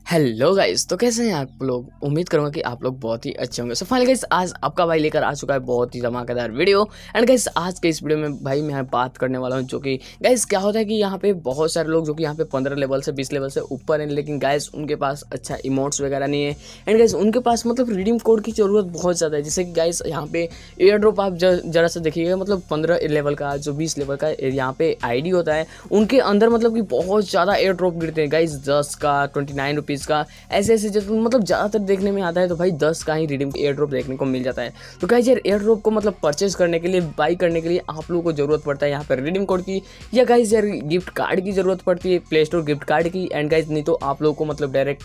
Hello guys, तो कैसे हैं आप लोग। उम्मीद करूंगा कि आप लोग बहुत ही अच्छे होंगे। सो फाइनली गाइस, आज आपका भाई लेकर आ चुका है बहुत ही धमाकेदार वीडियो। एंड गाइस, आज के इस वीडियो में भाई मैं बात करने वाला हूं, जो कि गाइस क्या होता है कि यहाँ पे बहुत सारे लोग जो कि यहाँ पे 15 लेवल से 20 लेवल से ऊपर हैं, लेकिन गाइस उनके पास अच्छा इमोट्स वगैरह नहीं है। एंड गाइस उनके पास मतलब रिडीम कोड की ज़रूरत बहुत ज़्यादा है। जैसे कि गाइस यहाँ पे एयर ड्रॉप आप जरा सा देखिएगा, मतलब 15 लेवल का जो 20 लेवल का यहाँ पे आईडी होता है, उनके अंदर मतलब कि बहुत ज़्यादा एयर ड्रॉप गिरते हैं गाइस। 10 का, 29 रुपीज़ का, ऐसे ऐसे जब मतलब ज़्यादातर देखने में आता है तो भाई 10 का ही रिडीम एयर ड्रॉप देखने को मिल जाता है। तो गाइस यार, एयर ड्रॉप को मतलब परचेज करने के लिए, बाई करने के लिए आप लोगों को ज़रूरत पड़ता है यहाँ पर रिडीम कोड की, या गाइस यार गिफ्ट कार्ड की ज़रूरत पड़ती है, प्ले स्टोर गिफ्ट कार्ड की। एंड गाइस नहीं तो आप लोगों को मतलब डायरेक्ट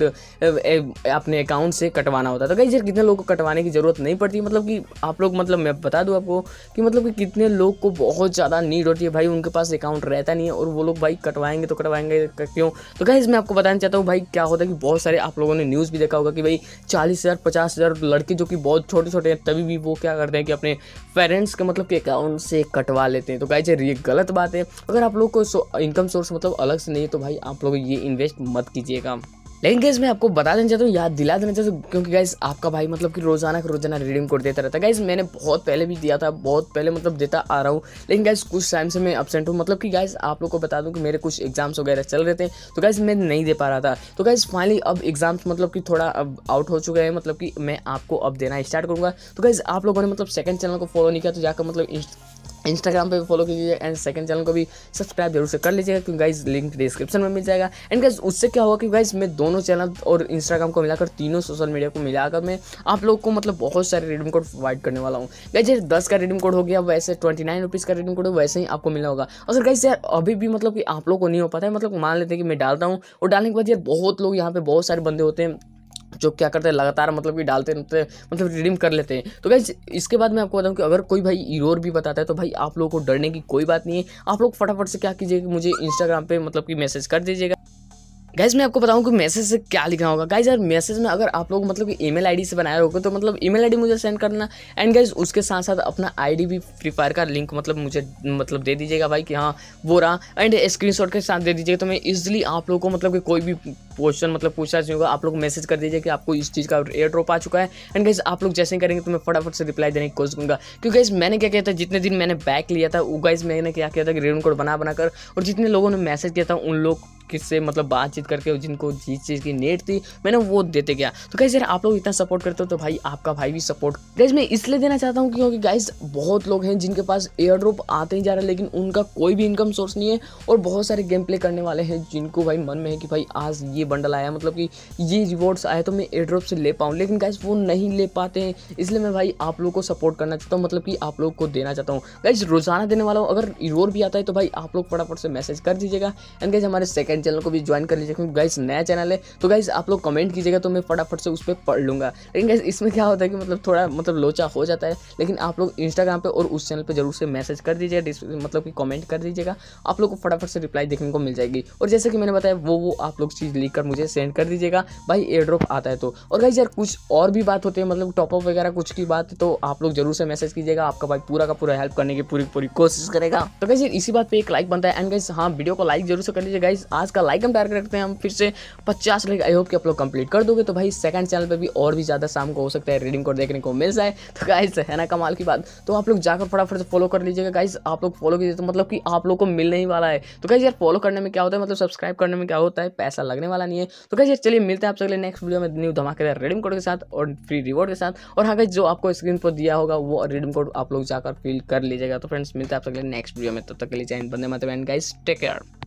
अपने अकाउंट से कटवाना होता है। तो गाइस यार कितने लोगों को कटवाने की ज़रूरत नहीं पड़ती, मतलब कि आप लोग, मतलब मैं बता दूँ आपको कि मतलब कि कितने लोग को बहुत ज़्यादा नीड होती है भाई, उनके पास अकाउंट रहता नहीं है और वो लोग भाई कटवाएंगे तो कटवाएंगे क्यों। तो गाइस मैं आपको बताना चाहता हूँ भाई, क्या होता है कि बहुत सारे आप लोगों ने न्यूज़ भी देखा होगा कि भाई 40,000 50,000 लड़के जो कि बहुत छोटे छोटे हैं, तभी भी वो क्या करते हैं कि अपने पेरेंट्स के मतलब के अकाउंट से कटवा लेते हैं। तो गाइस यार ये गलत बात है। अगर आप लोग को इनकम सोर्स मतलब अलग से नहीं है तो भाई आप लोग ये इन्वेस्ट मत कीजिएगा। लेकिन गाइस मैं आपको बता देना चाहता हूँ, याद दिला देना चाहता हूँ, क्योंकि गाइस आपका भाई मतलब कि रोजाना का रोजाना रिडीम कोड देता रहता है। गाइस मैंने बहुत पहले भी दिया था, बहुत पहले मतलब देता आ रहा हूँ, लेकिन गाइस कुछ टाइम से मैं एब्सेंट हूँ। मतलब कि गाइस आप लोग को बता दूँ कि मेरे कुछ एग्जाम्स वगैरह चल रहे थे, तो गाइस मैं नहीं दे पा रहा था। तो गाइस फाइनली अब एग्जाम्स मतलब कि थोड़ा अब आउट हो चुके हैं, मतलब कि मैं आपको अब देना स्टार्ट करूँगा। तो गाइस आप लोगों ने मतलब सेकंड चैनल को फॉलो नहीं किया तो जाकर मतलब इंस्टाग्राम पे भी फॉलो कीजिए, एंड सेकंड चैनल को भी सब्सक्राइब जरूर से कर लीजिएगा, क्योंकि गाइस लिंक डिस्क्रिप्शन में मिल जाएगा। एंड गाइस उससे क्या होगा कि गाइस मैं दोनों चैनल और इंस्टाग्राम को मिलाकर, तीनों सोशल मीडिया को मिलाकर मैं आप लोग को मतलब बहुत सारे रिडीम कोड प्रोवाइड करने वाला हूँ। गाइस यार 10 का रिडीम कोड हो गया, वैसे 29 रुपीज़ का रिडीम कोड हो, वैसे ही आपको मिलना होगा। अगर गाइस यार अभी भी मतलब कि आप लोग को नहीं हो पाता है, मतलब मान लेते हैं कि मैं डालता हूँ और डालने के बाद यार बहुत लोग यहाँ पे बहुत सारे बंदे होते हैं जो क्या करते हैं, लगातार मतलब कि डालते रहते हैं, मतलब रिडीम कर लेते हैं। तो गाइस इसके बाद मैं आपको बताऊं कि अगर कोई भाई इरोर भी बताता है तो भाई आप लोगों को डरने की कोई बात नहीं है। आप लोग फटाफट से क्या कीजिएगा कि मुझे इंस्टाग्राम पे मतलब कि मैसेज कर दीजिएगा। गाइज मैं आपको बताऊं कि मैसेज से क्या लिखना होगा। गाइज यार मैसेज में अगर आप लोग मतलब कि ईमेल आईडी से बनाए होगे तो मतलब ईमेल आईडी मुझे सेंड करना। एंड गाइज उसके साथ साथ अपना आईडी भी, फ्री फायर का लिंक मतलब मुझे मतलब दे दीजिएगा भाई कि हाँ वो रहा, एंड स्क्रीनशॉट के साथ दे दीजिएगा। तो मैं इजीली आप लोगों को मतलब कि कोई भी क्वेश्चन मतलब पूछना चाहिए होगा, आप लोग मैसेज कर दीजिए कि आपको इस चीज़ का एयर ड्रॉप आ चुका है। एंड गाइज आप लोग जैसे ही करेंगे तो मैं फटाफट से रिप्लाई देने की कोशिश करूँगा। क्योंकि गाइज मैंने क्या किया था, जितने दिन मैंने बैक लिया था वो गाइज मैंने क्या किया था कि रिडीम कोड बना कर, और जितने लोगों ने मैसेज किया था उन लोग किससे मतलब बातचीत करके, जिनको जिस चीज़ की नीड थी मैंने वो देते गया। तो गाइस यार आप लोग इतना सपोर्ट करते हो तो भाई आपका भाई भी सपोर्ट गाइस मैं इसलिए देना चाहता हूँ क्योंकि गाइस बहुत लोग हैं जिनके पास एयर ड्रॉप आते ही जा रहा है, लेकिन उनका कोई भी इनकम सोर्स नहीं है। और बहुत सारे गेम प्ले करने वाले हैं जिनको भाई मन में है कि भाई आज ये बंडल आया, मतलब कि ये रिवॉर्ड्स आए तो मैं एयर ड्रॉप से ले पाऊँ, लेकिन गाइस वो नहीं ले पाते हैं। इसलिए मैं भाई आप लोग को सपोर्ट करना चाहता हूँ, मतलब कि आप लोग को देना चाहता हूँ। गाइस रोजाना देने वाला हूँ, अगर रिवॉर्ड भी आता है तो भाई आप लोग फटाफट से मैसेज कर दीजिएगा। एंड गाइस हमारे सेकंड चैनल को भी ज्वाइन कर लीजिए, क्योंकि गाइस नया चैनल है। तो गाइस आप लोग कमेंट कीजिएगा तो मैं फटाफट से उस पर पढ़ लूँगा। लेकिन गाइस इसमें क्या होता है कि मतलब थोड़ा मतलब लोचा हो जाता है, लेकिन आप लोग इंस्टाग्राम पे और उस चैनल पे जरूर से मैसेज कर दीजिएगा, मतलब कि कमेंट कर दीजिएगा, आप लोग को फटाफट से रिप्लाई देखने को मिल जाएगी। और जैसे कि मैंने बताया वो आप लोग चीज़ लिख कर मुझे सेंड कर दीजिएगा भाई एयर ड्रॉप आता है तो। और गाइस यार कुछ और भी बात होती है, मतलब टॉपअप वगैरह कुछ की बात है, तो आप लोग जरूर से मैसेज कीजिएगा, आपका भाई पूरा का पूरा हेल्प करने की पूरी कोशिश करेगा। तो गाइस इसी बात पे एक लाइक बनता है। एंड गाइस हाँ, वीडियो को लाइक जरूर से कर लीजिए। गाइस आज का लाइक हम टारगेट रखते हैं हम फिर से 50 लाइक। आई होप कि आप लोग कंप्लीट कर दोगे तो भाई सेकंड चैनल पे भी और भी ज़्यादा शाम को हो सकता है रिडीम कोड देखने को मिल जाए। तो गाइस है ना कमाल की बात, तो आप लोग जाकर फटाफट से फॉलो कर लीजिएगा। गाइस आप लोग फॉलो कीजिए तो मतलब कि आप लोग को मिलने ही वाला है। तो गाइस यार फॉलो करने में क्या होता है, मतलब सब्सक्राइब करने में क्या होता है, पैसा लगने वाला नहीं है। तो गाइस यार चलिए मिलते हैं आपसे अगले नेक्स्ट वीडियो में न्यू धमाकेदार रिडीम कोड के साथ और फ्री रिवॉर्ड के साथ। और हाँ गाइस जो आपको स्क्रीन पर दिया होगा वो रिडीम कोड आप लोग जाकर फिल कर लीजिएगा। तो फ्रेंड्स मिलते हैं आपसे अगले नेक्स्ट वीडियो में, तब तक के लिए जय हिंद, वंदे मातरम, गाइस टेक केयर।